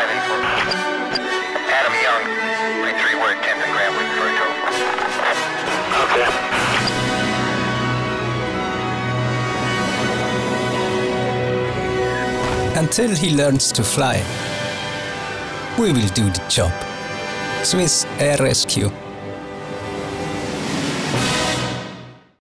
Adam Young, 3 word 10th and Graham with Virgil. Okay. Until he learns to fly, we will do the job. Swiss Air Rescue.